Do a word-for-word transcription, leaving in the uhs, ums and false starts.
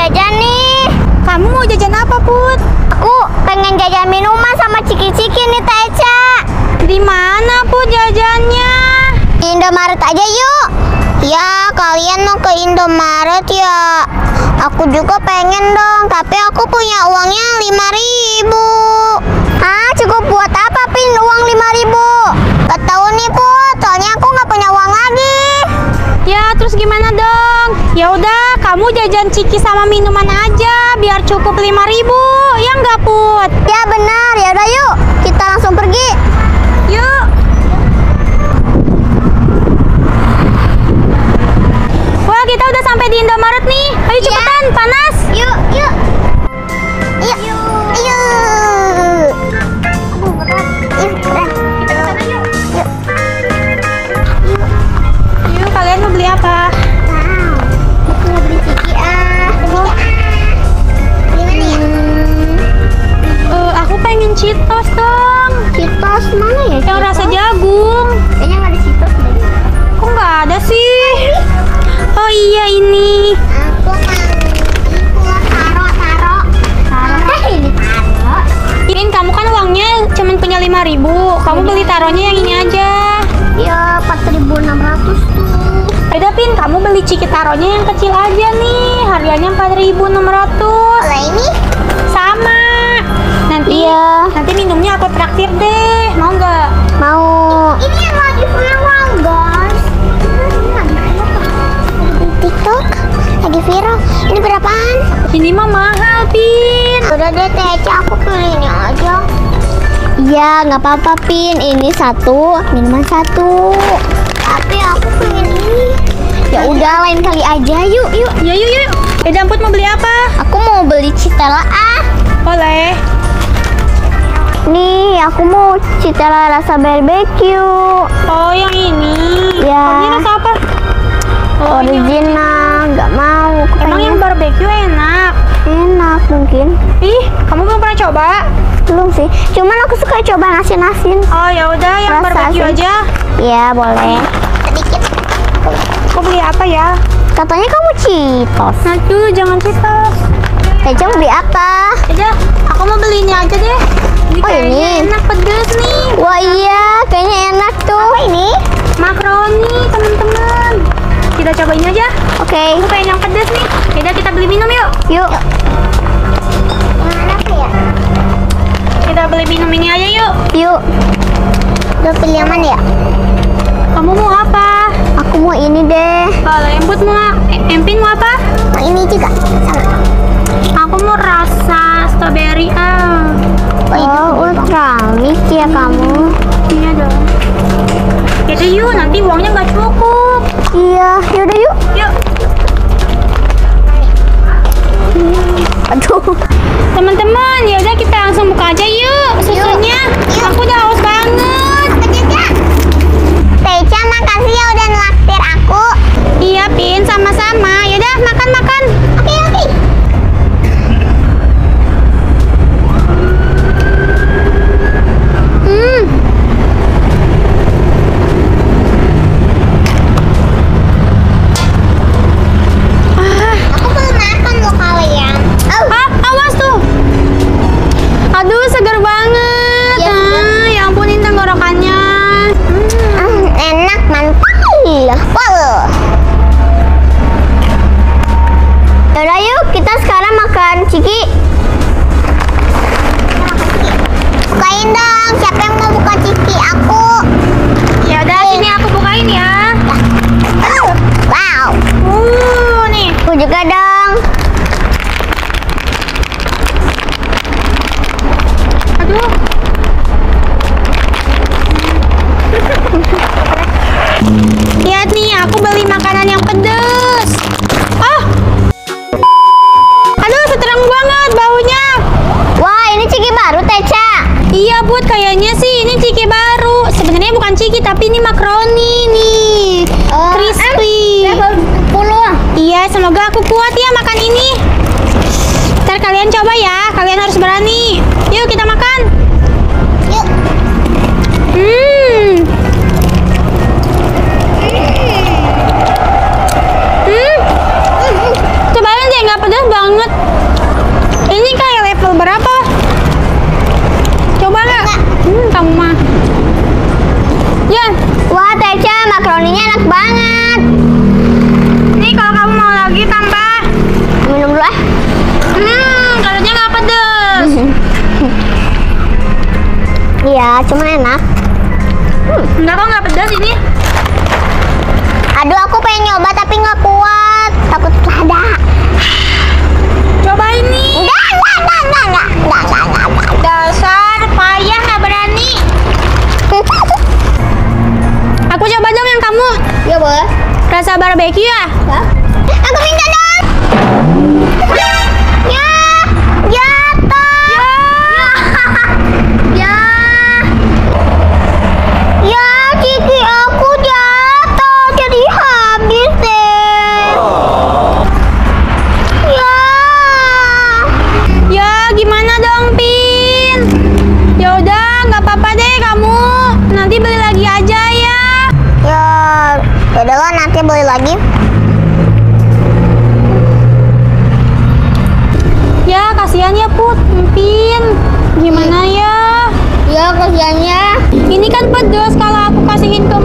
jajan nih. Kamu mau jajan apa, Put? Aku pengen jajan minuman sama ciki-ciki nih, Teh Eca. Di mana, Put, jajannya? Indomaret aja yuk. Ya, kalian mau ke Indomaret ya? Aku juga pengen dong, tapi aku punya uangnya lima ribu. Ah, cukup buat apa, Pin, uang lima ribu? Gak tahu nih, Put, soalnya aku nggak punya uang lagi. Ya, terus gimana dong? Ya udah, kamu jajan ciki sama minuman aja, biar cukup lima ribu. Ya nggak, Put? Ya benar, ya udah yuk, kita langsung pergi. Yuk. Wah, kita udah sampai di Indomaret nih. Ayo cepetan, ya. Panas. Yuk, yuk. Yuk, yuk. Yuk. Aduh, berat. Yuk, berat. Kita ke sana yuk. Yuk. Yuk, kalian mau beli apa? Wow, aku mau beli ciki ah. Beli ah. Beli mana ya? Uh, aku pengen Cheetos dong. Cheetos mana ya? Yang rasa jagung. Kayaknya nggak ada Cheetos deh. Kok nggak ada sih? Oh iya ini. Aku mau ini taro, taro. Taro. Ini taro. Irin, kamu kan uangnya cuma punya lima ribu. Kamu beli taronya yang ini aja. Ya, empat ribu enam ratus tuh. Beda, Pin, kamu beli ciki taronya yang kecil aja nih. Harganya empat ribu enam ratus. Kalau ini Sama. Nanti Iya. nanti minumnya aku traktir deh. Mau nggak? mau. Ini yang lagi viral, guys. Di TikTok lagi viral. Ini berapaan? Ini mah mahal, Pin. Udah deh, Teh Eca, aku pilih ini aja. Iya, nggak apa-apa, Pin. Ini satu, minuman satu. Tapi aku pengen ini. Ya udah, lain kali aja. Yuk, yuk. Ya yuk yuk. Eh, Damput mau beli apa? Aku mau beli Citella ah. Boleh. Nih, aku mau Citella rasa barbecue. Oh, yang ini. Ya. Ini rasa apa? Oh, ini yang- Original, nggak mau. Aku Emang pengen yang barbecue enak? enak mungkin. Ih, kamu belum pernah coba? Belum sih. Cuman aku suka coba asin-asin. Oh, ya udah yang Rasa barbecue asin. aja. Iya, boleh. Sedikit. Aku beli apa ya? Katanya kamu Cheetos. Nah, dulu jangan Cheetos. Eca mau beli apa? Aja, aku mau beli ini aja deh. Ini Oh, kayaknya ini. enak, pedes nih. Wah iya, kayaknya enak tuh. Apa ini? Makaroni, teman-teman. Kita coba ini aja. Oke. Aku pengen yang pedes nih. Yaudah, kita beli minum yuk. Yuk. Mana apa ya? Kita beli minum ini aja yuk. Yuk. Udah pilih yang mana ya? Kamu mau apa? Aku mau ini deh. Kalau Emput mau, eh, Empin mau apa? Mau ini juga. Sama. Aku mau rasa strawberry ah. Oh, ultra mix ya kamu. Iya dong. Yaudah yuk, nanti uangnya nggak cukup. Iya, yaudah yuk. Yuk. Aduh. Teman-teman, yaudah kita langsung buka aja yuk susunya. Yuk. Aku udah haus banget. Teh Eca, makasih ya udah nelaktir aku. Iya, Pin, sama-sama. Yaudah, makan-makan. Oke, oke. Hmm. Ah, Aku belum makan loh kalian. Oh. ah, awas tuh. Aduh, segar banget. Iya, ah, ya ampun, ini tenggorokannya. Hmm, enak mantul. Wow. Yaudah yuk, kita sekarang makan ciki. Bukain dong, siapa yang mau buka ciki? Aku. Ya udah, sini aku bukain ya. Wow. Uh, nih. Aku juga dong. Aduh. Lihat nih, aku beli makanan yang pedes. Oh. Aduh, seterang banget baunya. Wah, ini ciki baru, Teh Eca. Iya, Bud, kayaknya sih ini ciki baru. Sebenarnya bukan ciki, tapi ini makaroni nih. Crispy. Level sepuluh. Iya, semoga aku kuat ya makan ini. Ntar kalian coba ya, kalian harus berani. Yuk, kita makan. Yuk. Hmm. Hmm. Cobain deh, nggak pedas banget. browninya enak banget. Nih kalau kamu mau lagi tambah. Minum dulu ah. Hmm, katanya nggak pedes. Iya, cuma enak. Hmm, enggak kok nggak pedes ini. Aduh, aku pengen nyoba tapi nggak kuat. Takut ada. Coba ini. Enggak, enggak, enggak, enggak, enggak, enggak, enggak, enggak, enggak. Dasar payah nggak berani. Aku coba dong yang kamu. Ya boleh. Rasa barbeque ya? Hah? Aku minta dong. Ya, jatuh. Ya. Ya, Ciki aku jatuh jadi habis deh. Ya. Ya gimana dong Pin? Ya udah nggak apa-apa deh kamu. Nanti beli lagi aja ya. Ya, yaudah lah nanti beli lagi. Ya kasihan ya Put, Pin. Gimana ya? Ya, kasihannya. Ini kan pedes kalau aku kasihin ke